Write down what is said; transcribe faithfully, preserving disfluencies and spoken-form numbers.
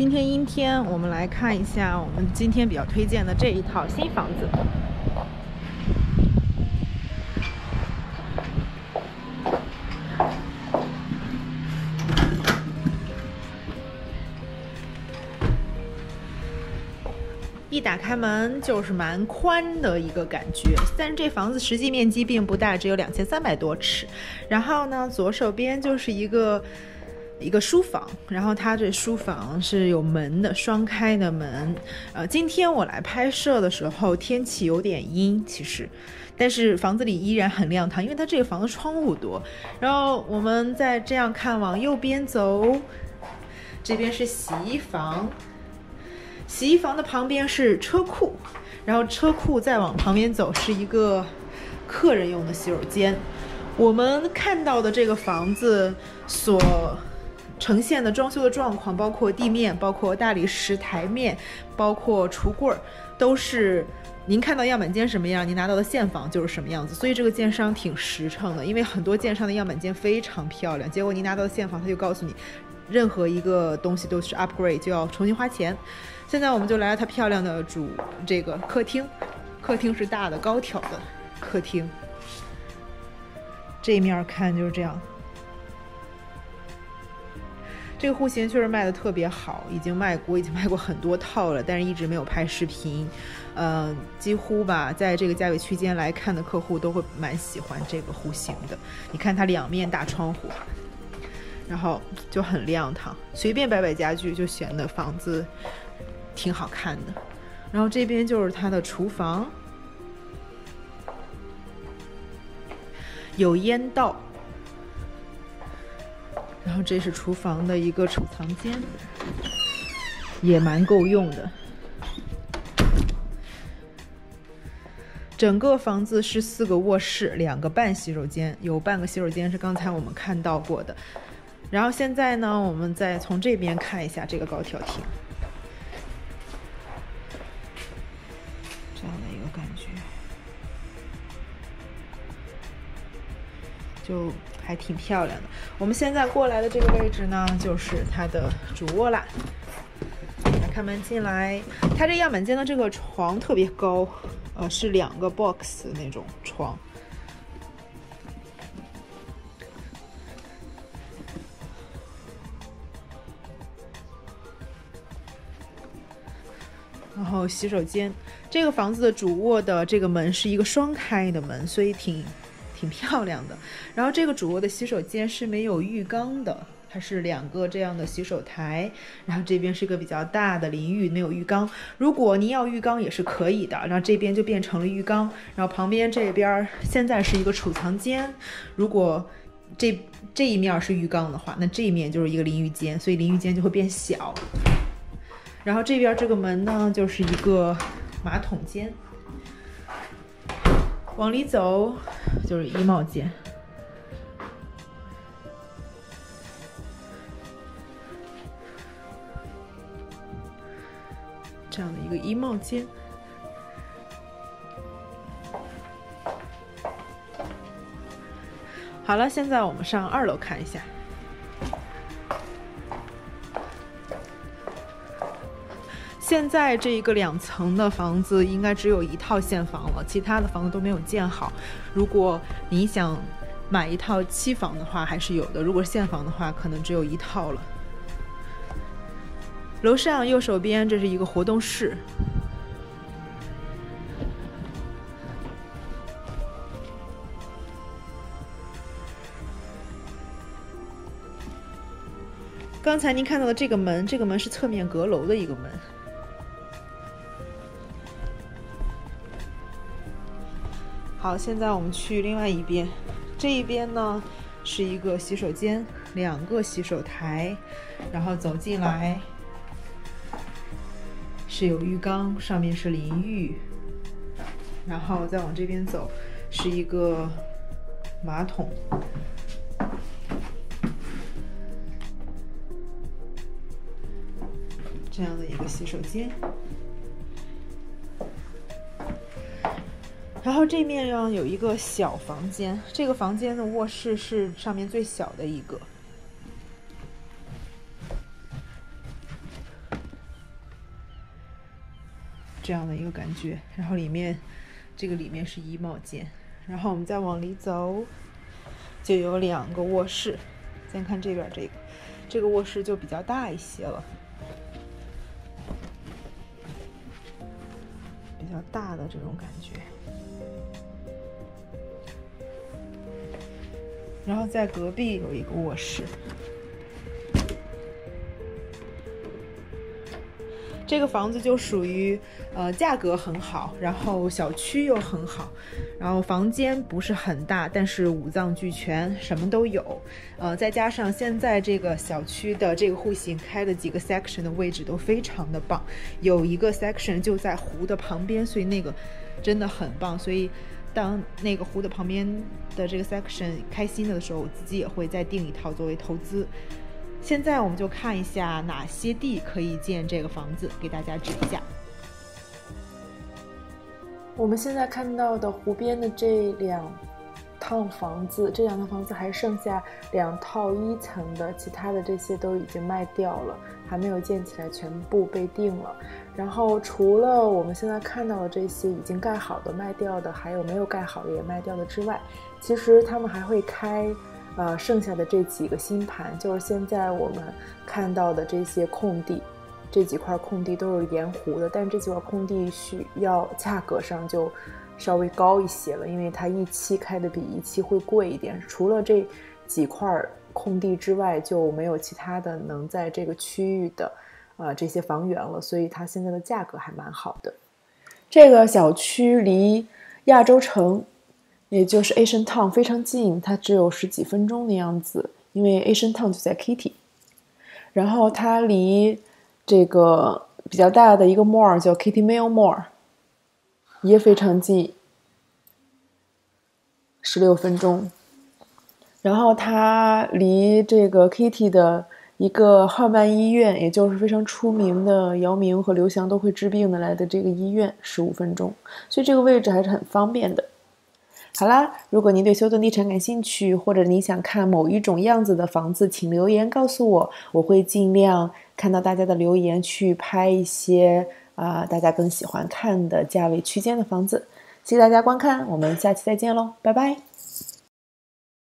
今天阴天，我们来看一下我们今天比较推荐的这一套新房子。一打开门就是蛮宽的一个感觉，但是这房子实际面积并不大，只有两千三百多尺。然后呢，左手边就是一个一个书房，然后它这书房是有门的，双开的门。呃，今天我来拍摄的时候天气有点阴，其实，但是房子里依然很亮堂，因为它这个房子窗户多。然后我们再这样看，往右边走，这边是洗衣房。洗衣房的旁边是车库，然后车库再往旁边走是一个客人用的洗手间。我们看到的这个房子所呈现的装修的状况，包括地面，包括大理石台面，包括橱柜，都是您看到样板间什么样，您拿到的现房就是什么样子。所以这个建商挺实诚的，因为很多建商的样板间非常漂亮，结果您拿到的现房他就告诉你任何一个东西都是 upgrade 就要重新花钱。现在我们就来到它漂亮的主这个客厅，客厅是大的高挑的客厅，这一面看就是这样。这个户型确实卖的特别好，已经卖过，已经卖过很多套了，但是一直没有拍视频。呃，几乎吧，在这个价位区间来看的客户都会蛮喜欢这个户型的。你看它两面大窗户，然后就很亮堂，随便摆摆家具就显得房子挺好看的。然后这边就是它的厨房，有烟道。然后这是厨房的一个储藏间，也蛮够用的。整个房子是四个卧室，两个半洗手间，有半个洗手间是刚才我们看到过的。然后现在呢，我们再从这边看一下这个高挑厅，这样的一个感觉，就还挺漂亮的。我们现在过来的这个位置呢，就是它的主卧啦。来开门进来，它这样板间的这个床特别高，呃，是两个 box 那种床。然后洗手间，这个房子的主卧的这个门是一个双开的门，所以挺挺漂亮的。然后这个主卧的洗手间是没有浴缸的，它是两个这样的洗手台，然后这边是一个比较大的淋浴，没有浴缸。如果您要浴缸也是可以的，然后这边就变成了浴缸。然后旁边这边现在是一个储藏间，如果这这一面是浴缸的话，那这一面就是一个淋浴间，所以淋浴间就会变小。然后这边这个门呢，就是一个马桶间，往里走就是衣帽间。这样的一个衣帽间。好了，现在我们上二楼看一下。现在这一个两层的房子应该只有一套现房了，其他的房子都没有建好。如果你想买一套期房的话还是有的，如果是现房的话可能只有一套了。楼上右手边这是一个活动室，刚才您看到的这个门，这个门是侧面阁楼的一个门。好，现在我们去另外一边，这一边呢是一个洗手间，两个洗手台，然后走进来是有浴缸，上面是淋浴，然后再往这边走是一个马桶。这样的一个洗手间，然后这面上有一个小房间，这个房间的卧室是上面最小的一个。 这样的一个感觉。然后里面这个里面是衣帽间，然后我们再往里走，就有两个卧室。先看这边这个，这个卧室就比较大一些了，比较大的这种感觉。然后在隔壁有一个卧室。这个房子就属于呃价格很好，然后小区又很好，然后房间不是很大，但是五脏俱全，什么都有。呃，再加上现在这个小区的这个户型开的几个 section 的位置都非常的棒，有一个 section 就在湖的旁边，所以那个真的很棒。所以当那个湖的旁边的这个 section 开新的的时候，我自己也会再订一套作为投资。现在我们就看一下哪些地可以建这个房子，给大家指一下。 我们现在看到的湖边的这两套房子，这两套房子还剩下两套一层的，其他的这些都已经卖掉了，还没有建起来，全部被定了。然后除了我们现在看到的这些已经盖好的卖掉的，还有没有盖好的也卖掉的之外，其实他们还会开呃，剩下的这几个新盘，就是现在我们看到的这些空地，这几块空地都是沿湖的，但这几块空地需要价格上就稍微高一些了，因为它一期开的比一期会贵一点。除了这几块空地之外，就没有其他的能在这个区域的呃这些房源了，所以它现在的价格还蛮好的。这个小区离亚洲城，也就是 Asian Town 非常近，它只有十几分钟的样子，因为 Asian Town 就在 Kitty。 然后它离这个比较大的一个 mall 叫 Kitty Mail Mall 也非常近，十六分钟。然后它离这个 Kitty 的一个号曼医院，也就是非常出名的姚明和刘翔都会治病的来的这个医院，十五分钟，所以这个位置还是很方便的。好啦，如果您对休顿地产感兴趣，或者你想看某一种样子的房子，请留言告诉我，我会尽量看到大家的留言去拍一些啊、呃、大家更喜欢看的价位区间的房子。谢谢大家观看，我们下期再见喽，拜拜。